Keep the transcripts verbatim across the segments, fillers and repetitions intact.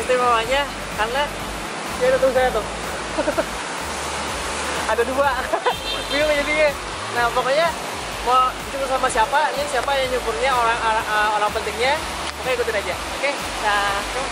istimewanya karena dia ada tuh saya tuh ada dua bingung jadinya. Nah pokoknya mau jemput sama siapa, ini siapa yang nyukurnya, orang orang, orang pentingnya, oke ikutin aja. Oke, nah yuk.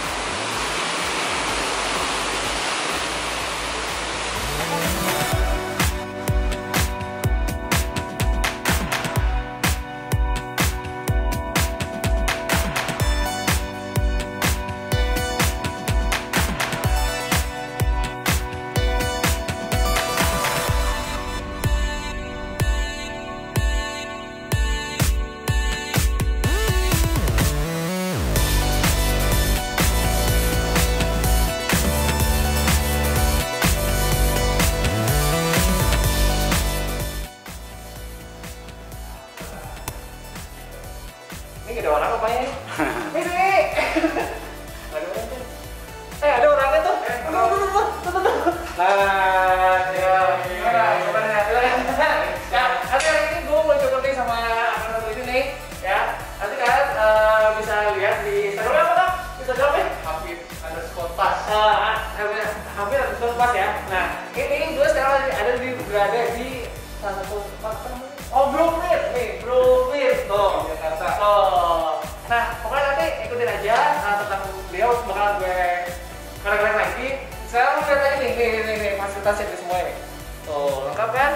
Ini ada orang apa ya? Ini sih. Ada orang tuh. Eh ada orangnya tuh. Tuh tuh tuh tuh tuh. Nah, ya gimana? Gimana ya? Ya, nanti hari ini gue mau coba nih sama akun satu ini nih, ya. Nanti kalian uh, bisa lihat di Instagram apa tuh? Instagramnya? Hafid underscore pas. Ah, Hafid underscore pas ya. Nah, ini gue sekarang ada di berada di salah satu tempat apa namanya? Oh, Browfir nih, Browfir tuh, Jakarta. Tuh. Nah, pokoknya nanti ikutin aja uh, tentang beliau, bakalan gue keren-keren lagi. Sekarang lihat aja nih, nih, nih, nih, fasilitasnya di semua ini. Tuh, lengkap kan?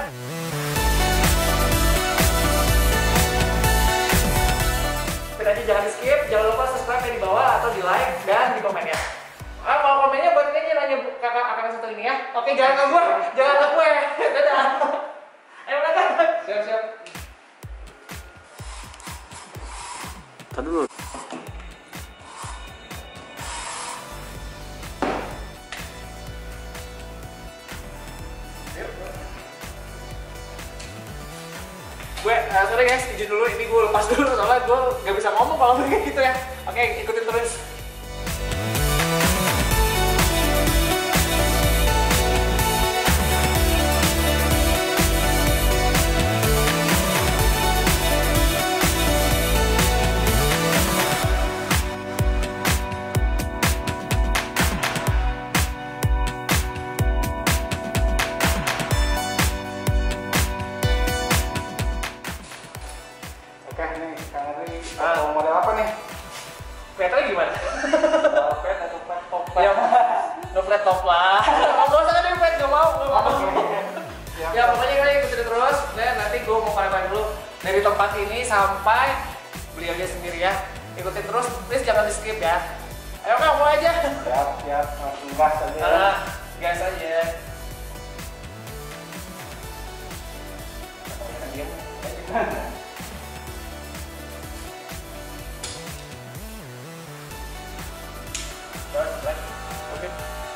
Ikutin aja, jangan di skip, jangan lupa subscribe di bawah atau di like dan di komen ya. Ah, mau komennya buat ini aja nanya kakak akan satu ini ya. Oke, jangan ke gue, jangan ke gue. Dadah. Ayo berangkat. Siap, siap. Tadi dulu. Gue, uh, sorry guys, izin dulu, ini gue lepas dulu soalnya gue gak bisa ngomong kalau kayak gitu ya. Oke, ikutin terus. Oke nih, Kang Ari, mau model apa nih? Petrnya gimana? Pet atau pet top? Ya, no flat top lah. Gak usah ada pet, gak mau, gak mau. Ya pokoknya kalian ikutin terus. Dan nanti gue mau paling-paling dulu dari tempat ini sampai beli aja sendiri ya. Ikutin terus, please jangan di skip ya. Ayo Kang, mulai aja. Siap, siap, langsung gas aja. Ah, gas aja. Diam. Oke.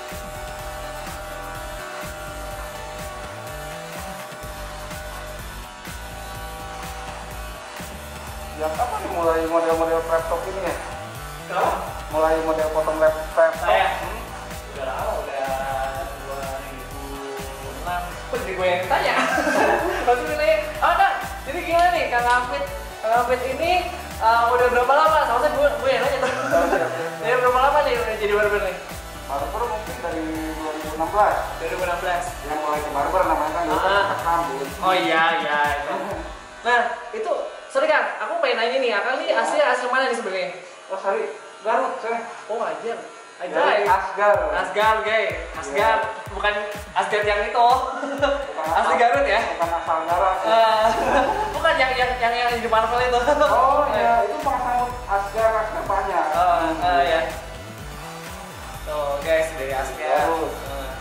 Yang apa nih mulai model-model laptop ini ya? Kenapa? Mulai model potong laptop. Saya? Hmm? Udah lama, udah dua ribu enam. Kok jadi gue yang tanya? Maksudnya nanya, oh Kak, jadi gimana nih Kang Hafid? Kang Hafid ini uh, udah berapa lama? Sama saya gue, gue yang nanya tuh. Jadi berapa lama nih udah jadi barber nih? Barber mungkin dari dua ribu enam belas. dua ribu enam belas. Yang mulai ke barber namanya kan dulu Ah. kan rambut. Oh iya, iya itu. Nah, itu sorry Kang, aku pengen nanya nih, Akang nih asli asli mana nih sebenarnya? Oh sorry, Garut saya. Oh ajar. Dari Ajar. Asgar. Asgar, guys. Asgar, bukan Asgar yang itu. Bukan Asli asal- Garut ya? Bukan asal Garut. Eh, bukan yang yang yang yang di Marvel itu. Oh iya, itu pasang Asgar Asgar banyak. Oh, eh, ya. Tuh guys, dari Asgar. Garut. Eh.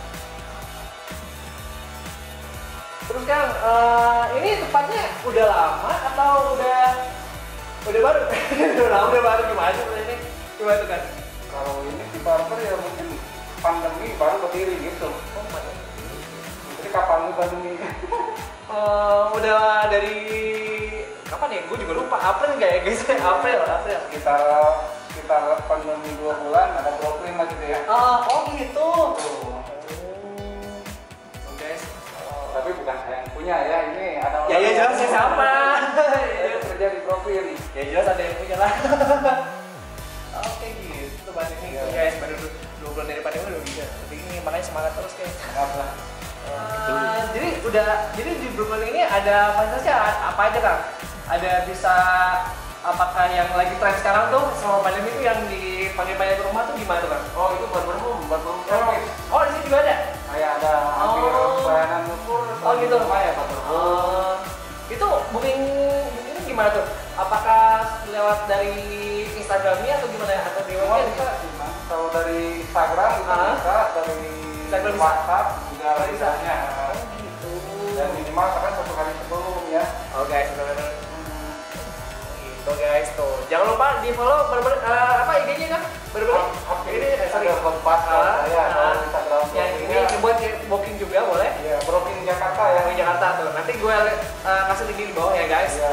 Terus Kang, eh, ini tempatnya udah lama atau udah udah baru? Udah lama, udah baru gimana sih ini? Gimana tuh kan? Kalau ini di barber ya mungkin pandemi baru berdiri gitu. Oh, mana? Jadi kapan nih pandemi? Eh, udah dari kapan ya? Gue juga lupa. April nggak ya guys? April, April. Sekitar sekitar pandemi dua bulan ada Brooklyn lah gitu ya. Ah, oh gitu. Tuh. Oh, guys. Tapi bukan saya yang punya ya, ini ada Ya ya jelas yang- saya siapa? Saya kerja di Brooklyn. Ya jelas ada yang punya lah. Oke gitu, bahas ini Ya. guys, baru bulan dari pandemi udah bisa. Jadi ini makanya semangat terus guys. Semangat lah. Uh, jadi udah jadi di Brooklyn ini ada fasilitasnya apa aja Kang? Ada bisa apakah yang lagi tren sekarang tuh selama pandemi itu yang dipanggil-panggil ke rumah tuh gimana tuh Kang? Oh itu buat berumum, buat berumum servis. Oh di sini juga ada? Kayak ada hampir pelayanan ukur. Oh gitu. Rumah ya buat berumum. Uh, itu booking ini gimana tuh? Apakah lewat dari Instagramnya atau gimana ya? Atau di Semua webnya? bisa. Kalau dari Instagram itu Ah. bisa, dari Instagram bisa? WhatsApp juga Oh, bisa. bisanya. Oh gitu. Dan minimal kan satu kali sebelum ya. Oh guys, benar-benar. Gitu guys tuh. Jangan lupa di follow bener-bener uh, apa I G-nya kan? Bener-bener. Oke, Ini eh, sorry. ada kompas kalau Ah, saya ah. kalau Instagram Yang ini buat booking juga boleh. ya Brooklyn Jakarta ya. Yang di Jakarta tuh. Nanti gue uh, kasih link di bawah ya guys. Iya.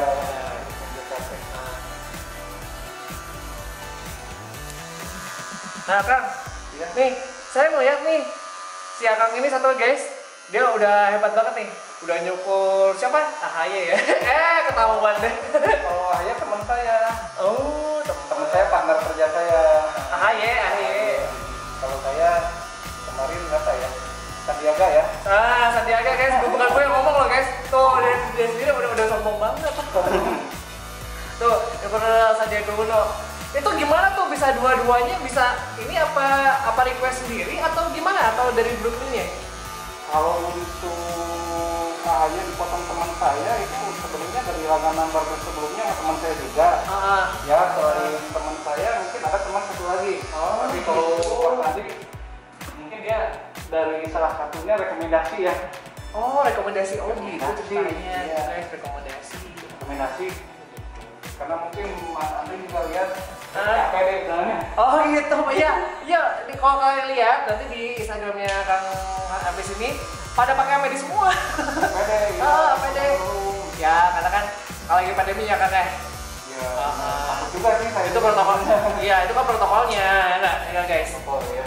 Nah Kang, Iya. nih saya melihat nih si Akang ini satu guys, dia udah hebat banget nih, udah nyukur siapa? A H Y ya. eh ketahuan deh. Oh, ya teman saya. Oh Teman saya partner kerja saya. A H Y, A H Y. Kalau saya kemarin apa ya? Sandiaga ya. Ah Sandiaga guys, bukan gue yang ngomong loh guys. Tuh dia, dia sendiri udah udah sombong banget. Tuh, yang pernah Sandiaga Uno. Itu gimana tuh bisa dua-duanya bisa ini apa apa request sendiri atau gimana atau dari Brooklyn ya? Kalau untuk A H Y dipotong teman saya itu sebenarnya dari langganan barber sebelumnya sama teman saya juga. Ah, Ya, selain teman saya mungkin ada teman satu lagi. Oh, Tapi kalau gitu. Pak Andi mungkin dia dari salah satunya rekomendasi ya. oh rekomendasi oh gitu Rekomendasi, ceritanya iya. guys rekomendasi. Rekomendasi karena mungkin Mas Andi juga lihat Ah. apa deh bilangnya. Oh gitu, iya, iya. Ini kalau kalian lihat nanti di Instagramnya Kang Abis ini pada pakai A P D semua. Apa deh? Ah, A P D. Ya, karena kan kalau lagi pandemi ya kan ya. Ya, Ah. takut juga sih saya. Itu protokol. Iya, itu kan protokolnya, enggak, ya guys. Oh ya.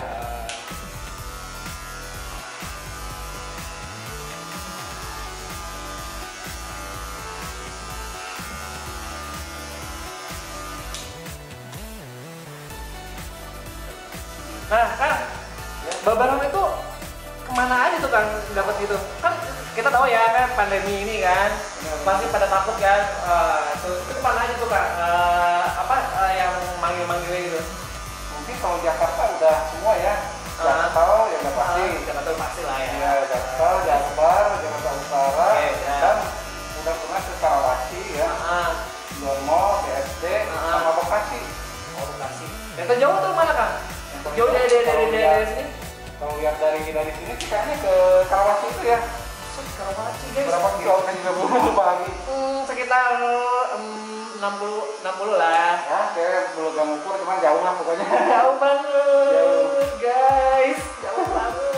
Nah, kan Babaran itu kemana aja tuh Kang dapat gitu? Kan kita tahu ya kan pandemi ini kan pasti pada takut kan. Uh, tuh, itu kemana aja tuh Kang? Uh, apa uh, yang manggil-manggilnya gitu? Mungkin kalau Jakarta udah semua ya. Ah. Jakarta ya udah pasti. Ah, Jakarta pasti lah ya. Ya, Jakarta, Jakbar, Jakarta Utara, Oke, ya. dan udah pernah ke Karawaci ya, Ah, Dormo, B S D, Ah. sama Bekasi. oh Bekasi. Yang terjauh tuh mana Kang? Yang Jauh dari dari kalau dari, lihat- dari sini? Kalau lihat dari dari sini sih kayaknya ke Karawaci itu ya. Set, Karawaci guys. Berapa kilo kan juga belum lupa lagi. Hmm, sekitar um, enam puluh enam puluh lah. Ya, saya belum gak ngukur, cuman jauh lah pokoknya. Jauh banget, Jauh. guys. Jauh banget.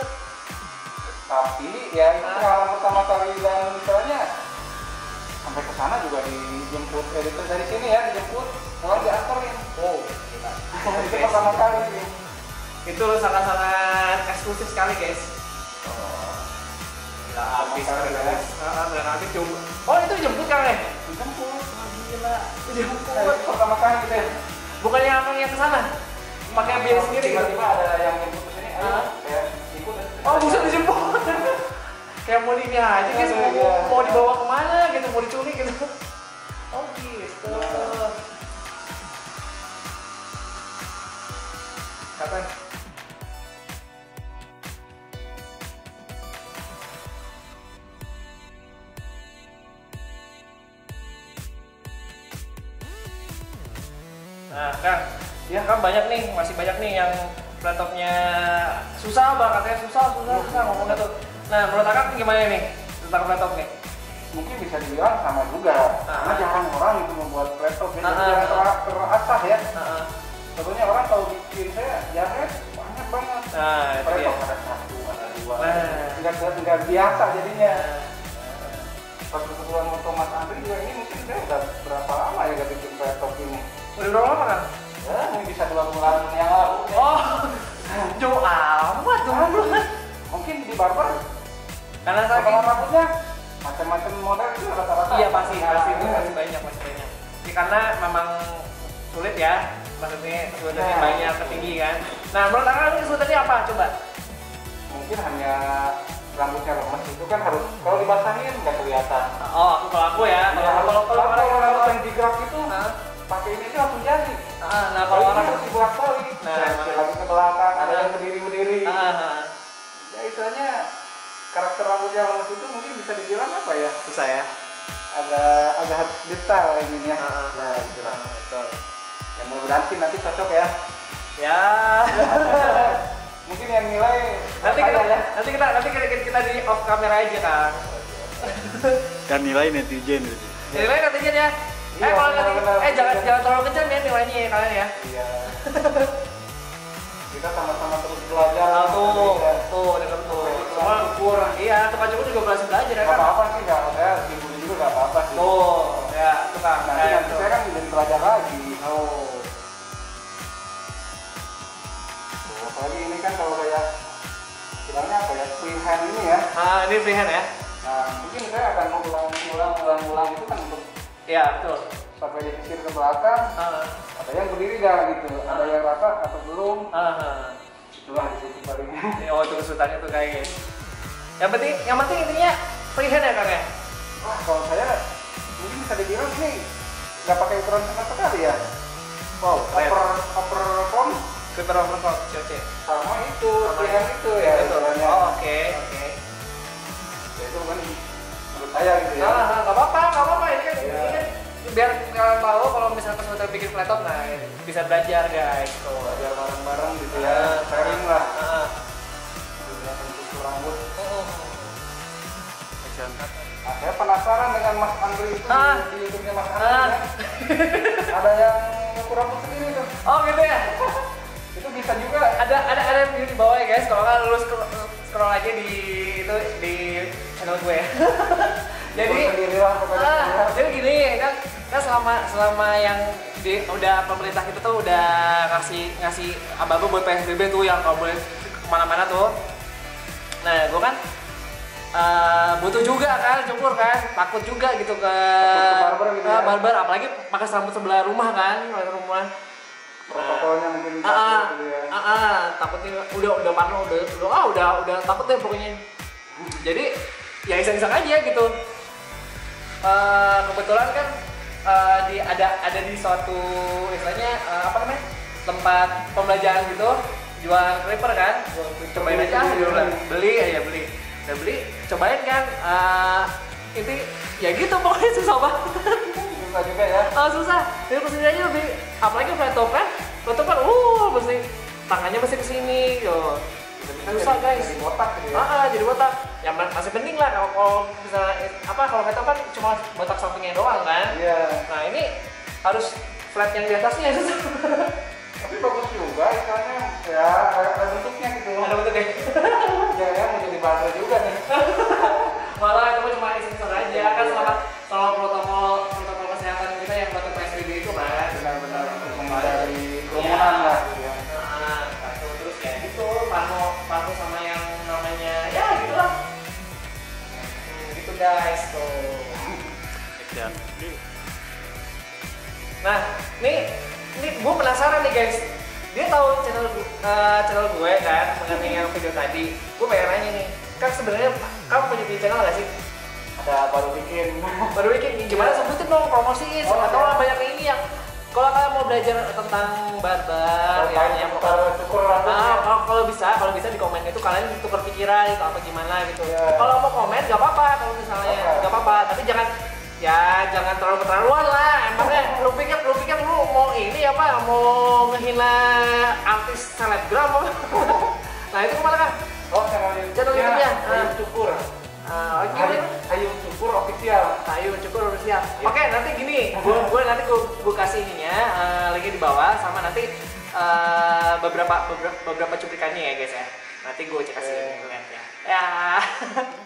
Tapi ya itu Ah. pengalaman pertama kali dan misalnya sampai ke sana juga dijemput, eh, itu dari sini ya dijemput, pulang dianterin. Oh, gila. Itu pertama kali sih. Itu sangat-sangat eksklusif sekali, guys. Gila, habis Pertama kali, guys. Ah, benar habis coba. Oh, itu jemput Kang ya? Dijemput. Oh, gila. Itu jemput. Nah, itu pertama kali gitu ya. Bukannya Akang yang ke sana? Pakai biaya sendiri gitu? Tiba-tiba ada yang jemput ke sini, ayo, Ah. ya ikut. Oh, buset dijemput. Kayak mau ini aja guys, mau, Iya. mau dibawa kemana gitu, mau diculik gitu. Oh gitu. Kapan? Nah, Kang, ya kan banyak nih, masih banyak nih yang laptopnya susah banget, katanya susah, susah, susah ngomongnya tuh. Nah, menurut Akang gimana nih tentang laptop nih? Mungkin bisa dibilang sama juga, Ah. karena jarang orang itu membuat laptop, jadi Ah, jangan ah. ter- terasah ya. Heeh. Sebetulnya orang kalau bikin saya jaret banyak banget. Nah, itu dia. Laptop ada satu, ada dua, Nah. nggak nggak biasa jadinya. Pas kebetulan motor Mas Andri juga ini mungkin saya udah berapa lama ya gak bikin laptop ini? Udah berapa lama kan? Ya, ini bisa dua bulan yang lalu. Oh, jauh amat dulu. Mungkin di barber, Karena saking potongan rambutnya macam-macam model itu rata-rata. iya pasti, pasti, Nah, pasti banyak, pasti banyak. Ya, karena memang sulit ya. maksudnya kesulitannya Nah. banyak, ketinggi kan. Nah menurut kakak ini kesulitannya apa? Coba. Mungkin hanya rambutnya lemes itu kan harus kalau dibasahin nggak kelihatan. Oh aku kalau aku ya, kalau Ya, kalau kalau kalau orang rambut kalau yang digerak itu Hah? pakai ini aja langsung jadi. Ah, nah Kalau kalau ini orang harus dibolak balik. Nah, Nah, emang. lagi ke belakang, ada Ah. yang berdiri berdiri. Ah, ah. Ya istilahnya karakter rambut yang lemes itu mungkin bisa dibilang apa ya? Susah ya. Agak agak detail ini ya. Ah, ah. Nah, gitu lah. Ah, betul. Yang mudah-mudahan sih nanti cocok ya. Ya. Mungkin yang nilai nanti saya kita ya. nanti kita nanti kita, kita di off kamera aja kan. Dan nilai netizen gitu. Nilai netizen ya. Iya, eh kalau benar, nanti, benar, eh jangan benar. jangan terlalu kencang ya nilainya ya kalian ya. Iya. Kita sama-sama terus belajar. Nah, tuh, Iya. tuh, denger tuh. Semua Semua ukur. iya, tukang cukur juga berhasil belajar ya Gak kan. apa-apa sih, nggak saya dibully juga nggak apa-apa sih. Tuh, ya tukang. Nanti Kayak nanti tuh. saya kan jadi belajar lagi. Oh. Tuh, apalagi ini kan kalau kayak bilangnya apa ya, freehand ini ya. Ah, ini freehand ya? Nah, mungkin saya akan mengulang-ulang, ulang-ulang itu kan untuk Iya, betul. sampai disisir ke belakang. Ah, Ada yang berdiri nggak gitu, ada yang rata atau belum. ah, ah. Itulah di situ paling. Oh, itu kesulitannya tuh kayak gitu. Yang penting, yang penting intinya freehand ya Kang ya? Wah, kalau saya mungkin bisa dibilang ini nggak pakai ukuran sama sekali ya. Wow, keren. Upper upper form Clipper overclock, C O C. sama itu, Sama freehand itu ya. Itu. istilahnya. Oh, oke, oke. Ya, itu kan menurut saya gitu ya. Ah, nggak apa-apa, nggak apa-apa. Ini kan, Iya. ini kan biar kalian tahu kalau misalnya kesulitan bikin flat top, nah bisa belajar guys. Tuh. Belajar bareng-bareng gitu Ah, ya, sharing lah. Ah. Dunia pencukur rambut. Oh. Nah, saya penasaran dengan Mas Andri itu Ah. di, di YouTube-nya Mas Andri Ah. ya. Ada yang nyukur rambut sendiri tuh. Oh gitu ya. Itu bisa juga. Ada ada ada video di bawah ya guys. Kalau nggak lu scroll, scroll aja di itu di channel gue. Jadi Nyukur sendiri lah pokoknya. ah, ya. jadi gini kan kan selama selama yang di udah pemerintah kita tuh udah ngasih ngasih aba-aba buat P S B B tuh yang nggak boleh kemana-mana tuh. Nah gue kan eh, butuh juga kan cukur kan, takut juga gitu ke, Takut ke barber gitu ke ya. barber, apalagi pakai rambut sebelah rumah kan, sebelah rumah. Protokolnya mungkin Ah, ah, takut gitu ya. ah, ah, takutnya udah udah parno udah udah ah udah udah takut deh pokoknya. Jadi ya iseng-iseng aja gitu. Eh, kebetulan kan eh, di ada ada di suatu istilahnya eh, apa namanya tempat pembelajaran gitu jual clipper kan, cobain Beli aja sendiri, gitu kan. beli. Beli ya beli, udah beli cobain kan. Eh, inti ya gitu pokoknya susah banget. Susah juga ya. Ah, susah. Jadi kesini aja lebih, apalagi flat top kan, flat top kan, uh, mesti tangannya mesti kesini, yo. Susah Jadi- guys. Jadi botak gitu ya. Ah, ah, jadi botak. Ya ma- masih penting lah kalau kalau misalnya apa kalau flat top kan cuma botak sampingnya doang kan. Iya. Nah ini harus flat yang di atasnya susah. Tapi bagus juga istilahnya ya ada ada bentuknya gitu. Ada bentuknya. Ya ya mau jadi barber juga nih. Malah itu mah cuma iseng-iseng aja kan selama selama protokol protokol kesehatan kita yang buat P S B B itu kan. Benar-benar untuk menghindari kerumunan lah gitu ya. Nah, satu terus kayak gitu, pano pano sama yang namanya ya gitulah. Hmm, gitu guys tuh. Dan Nah, nih ini gue penasaran nih guys. Dia tahu channel eh, channel gue kan mengenai yang video tadi. Gue pengen nanya nih, kan sebenarnya kamu punya bikin channel nggak sih? Ada baru bikin. Baru bikin gimana sebutin dong, promosiin. Oh, Atau iya. banyak ini yang kalau kalian mau belajar tentang barbar, Tentang yang yang cukur- cukur rambut Ah, ya. kalau kalau bisa, kalau bisa di komen itu kalian tukar pikiran itu apa gimana gitu. Iya. Kalau mau komen nggak apa-apa, kalau misalnya Apa? nggak apa-apa, tapi jangan ya jangan terlalu keterlaluan lah. Emangnya lu pikir lu pikir lu mau ini apa mau ngehina artis selebgram apa? Nah itu kemana kan? Oh, channel YouTube. Channel YouTube-nya. Ayu Ah. Cukur. Ah, oke. Ayu, Ayu Cukur official. Ayo cukur udah siap. Iya. Oke nanti gini, gua, gua nanti gua, gua kasih ininya uh, linknya di bawah sama nanti uh, beberapa beberapa beberapa cuplikannya ya guys ya. Nanti gua cek kasih Oke. lihat ya. Ya.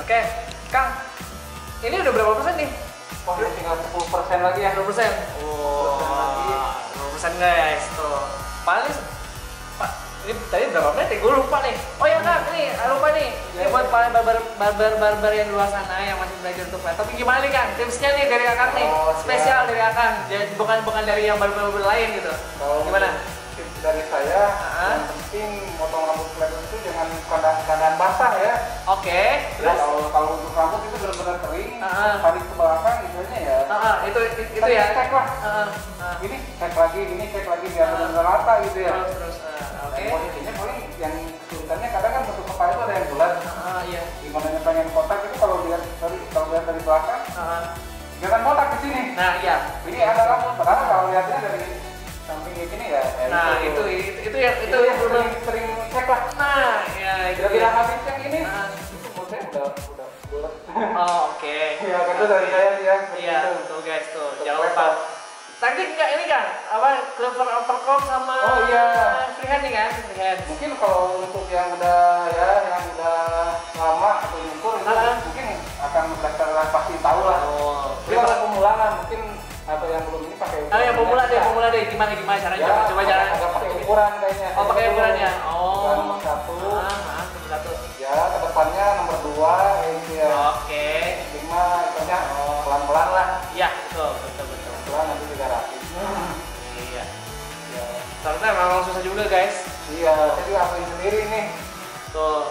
Oke, Kang. Ini udah berapa persen nih? Wah, ini tinggal sepuluh persen lagi ya. sepuluh persen. Oh, sepuluh persen guys. Tuh. Paling Pak, ini tadi berapa menit? Gue lupa nih. Oh ya Kang, ini lupa nih. Ini buat para barber barber barber yang di luar sana yang masih belajar untuk flat. Tapi gimana nih Kang? Tipsnya nih dari Akang nih. Oh, Spesial ya. dari Akang. Jadi bukan bukan dari yang barber barber lain gitu. Kalau Gimana? tips dari saya, Ah. yang penting motong rambut flat itu jangan keadaan, keadaan basah ya. Oke. Ya, Terus? kalau kalau untuk rambut itu benar-benar kering, Ah. tarik ke belakang istilahnya ya. Ah, ah, itu itu, itu Tapi ya. cek lah. Ah, ah, ah. Ini cek lagi, ini cek lagi biar Ah. benar-benar rata gitu ya. Terus terus. ah, Dan Oke. posisinya paling yang kesulitannya kadang kan bentuk kepala itu ada yang bulat. Ah, iya. Gimana yang pengen kotak itu kalau lihat dari kalau lihat dari belakang, Ah. jangan kotak ke sini. Nah, iya. Ini ada rambut, padahal kalau lihatnya dari samping kayak gini ya. ya Nah, itu itu itu yang itu itu yang belum. sering, sering cek lah. Nah, ya itu. Kira-kira habis yang ini, Nah. itu menurut saya udah udah bulat. Oh, oke. Ya, itu dari saya sih ya. Iya, Gitu. tuh guys tuh. Untuk Jangan flat lupa. top. Tadi enggak ini kan apa clever overcock sama Oh, iya. freehand nih kan freehand. Mungkin kalau untuk yang udah ya yang udah lama atau nyukur itu Ah. mungkin akan berdasarkan pasti tahu lah. Oh, Tapi kalau pemula kan mungkin atau yang belum ini pakai Oh ya pemula deh, ya. pemula deh. Gimana gimana caranya? Ya, coba coba cara. agak pakai ukuran kayaknya. Oh, pakai ukurannya. Oh. Ukuran nomor satu. Ah, ah, nomor satu. Ya, ke depannya nomor dua kayak gitu ya. Oke. Lima itunya pelan-pelan lah. Iya, betul, betul, betul. Pelan nanti juga rapi. Iya. Ya. Ternyata memang susah juga, guys. Iya, saya juga akuin sendiri nih. Tuh.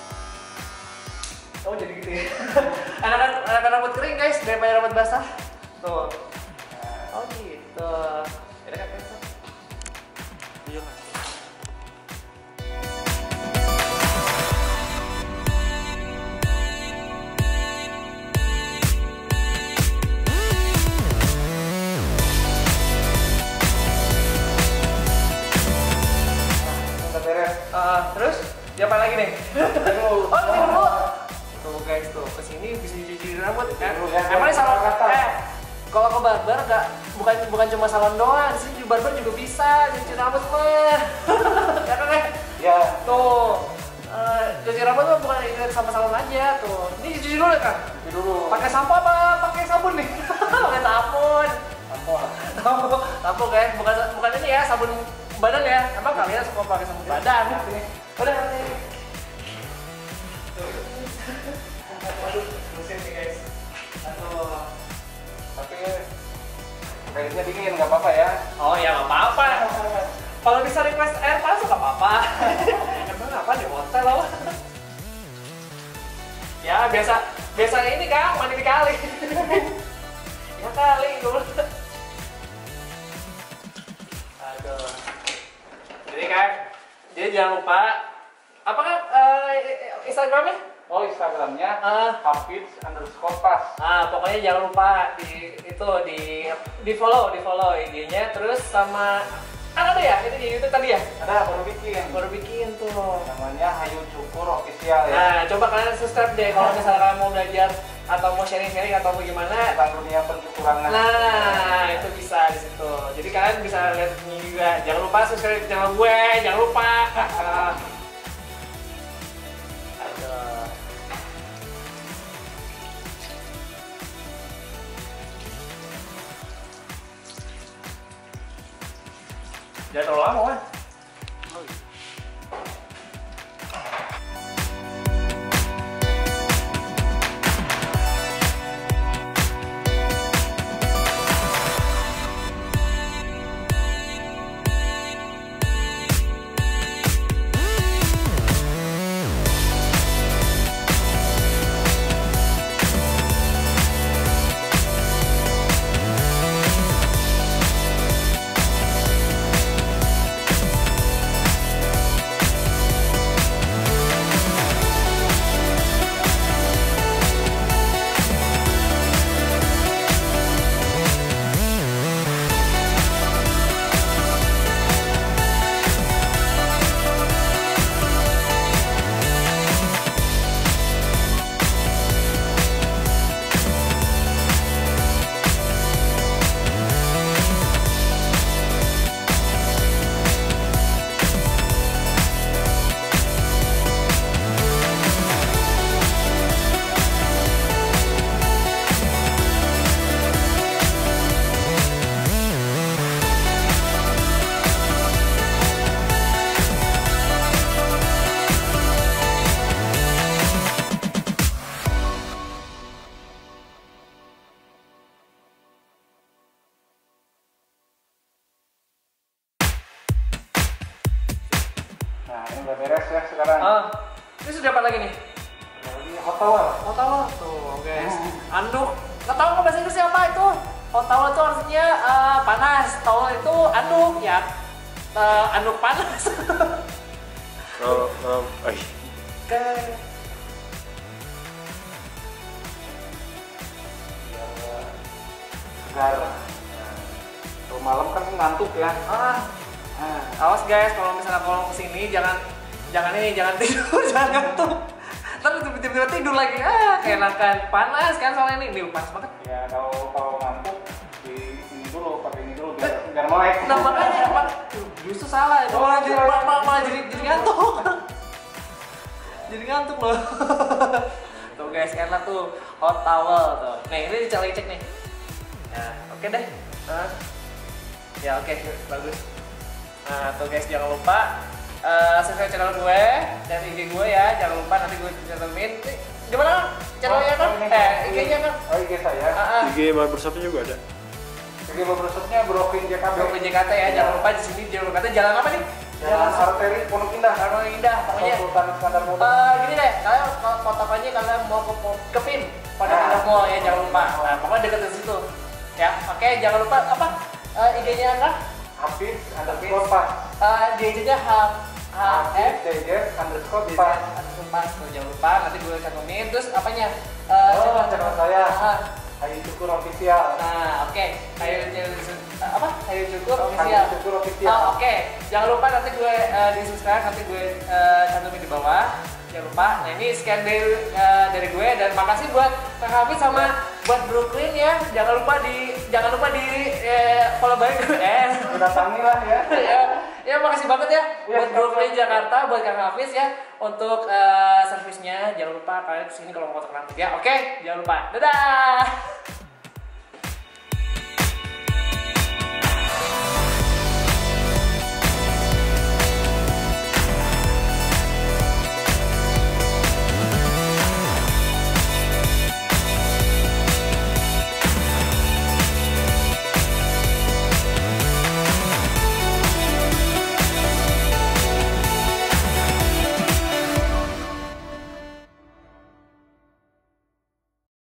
Oh, jadi gitu ya. Enakan enakan rambut kering, guys, daripada rambut basah. Tuh. Oh, gitu. Ada kan, guys? Iya kan. Udah beres. Ah, terus siapa lagi nih? Dulu. Oh, ini dulu. Tuh guys, tuh kesini bisa cuci rambut kan? Dulu, ya. Emang ini salon Kata. eh kalau ke barber nggak bukan bukan cuma salon doang, di sini di barber juga bisa cuci rambut mah. Ya kan? Eh? Ya. Tuh. eh, cuci rambut mah bukan ini sama salon aja tuh. Ini cuci dulu ya kan? Cuci dulu. Pakai sampo apa pakai sabun nih? Pakai sabun. Sampo. Sampo, sampo guys, bukan bukan ini ya sabun badan ya. Emang kalian suka pakai sabun badan? Udah nih. Aduh, mesin nih guys. Aduh. Tapi kayaknya dingin nggak apa-apa ya. Oh ya nggak apa-apa. Kalau bisa request air panas nggak apa-apa. Emang apa di hotel loh? Ya biasa biasa ini kan mandi di kali. Ya kali dulu. Aduh. Jadi kan, jadi jangan lupa apa kan eh, Instagramnya? Oh, Instagramnya Ah. Hafiz underscore pas. Ah, pokoknya jangan lupa di itu di di follow, di follow I G-nya terus sama kan ada ya itu di YouTube tadi ya? Ada baru bikin. Baru bikin tuh. Namanya Hayu Cukur Official ya. Nah, coba kalian subscribe deh kalau misalnya kalian mau belajar atau mau sharing-sharing atau bagaimana. Tentang dunia pencukuran. Nah, itu bisa di situ. Jadi kalian bisa lihat ini juga. Jangan lupa subscribe ke channel gue, jangan lupa. Aduh. Jangan terlalu lama, Wan. Ini udah beres ya sekarang. Oh, ini sudah apa lagi nih? Ini hot towel. Hot towel tuh, guys. Anduk. Nggak tahu nggak bahasa Inggrisnya apa itu? Hot towel itu artinya uh, panas. Towel itu anduk ya. Uh, anduk panas. Kalau kalau eh Oke. Segar. Kalau malam kan ngantuk ya. Ah, Nah, awas guys, kalau misalnya kalau kesini jangan jangan ini jangan tidur, jangan ngantuk. Ntar tiba-tiba tidur lagi, ah keenakan panas kan soalnya ini, ini panas banget. ya kalau kalau ngantuk di ini dulu, pakai ini dulu biar biar melek. Nah makanya apa? Justru salah, itu malah jadi malah, malah, malah jadi jadi ngantuk. Jadi ngantuk loh. Tuh guys, enak tuh hot towel tuh. Nih ini dicari cek nih. Nah oke deh. Nah, ya oke bagus. Nah tuh guys jangan lupa uh, subscribe channel gue dan I G gue ya. Jangan lupa nanti gue cantumin. Gimana channelnya kan? Eh I G-nya kan? Oh, I G saya. Ah, ah. I G Barbershopnya juga ada. I G Barbershopnya Brooklyn J K T. Brooklyn J K T ya. Jangan lupa di sini Brooklyn J K T jalan apa nih? Jalan Arteri Pondok Indah. Pondok Indah pokoknya. Sultan Iskandar Muda. Eh gini deh, kalian kalau fotokannya kalian mau ke ke P I M Pondok Indah Mall ya jangan lupa. Nah pokoknya dekat di situ. Ya oke jangan lupa apa uh, I G-nya kan? Hafiz underscore pas. Uh, di I G-nya H H F Dejer underscore pas. pas tuh jangan lupa nanti gue cantumin terus apanya? Uh, Oh, channel- channel saya. Ah, Ayu Cukur Official. Nah oke, Hayu apa? Hayu Cukur Ayu official. Cukur Official. Oh, oke, jangan lupa nanti gue uh, di subscribe nanti gue uh, cantumin di bawah. Jangan lupa. Nah ini sekian dari uh, dari gue dan makasih buat Kang Hafiz sama buat Brooklyn ya. Jangan lupa di jangan lupa di eh, follow back gue. Eh, Datangi lah ya. ya, ya makasih banget ya Ya, buat Brooklyn Jakarta buat Kang Hafiz ya untuk uh, servisnya. Jangan lupa kalian kesini kalau mau foto rambut ya. Oke, jangan lupa. Dadah.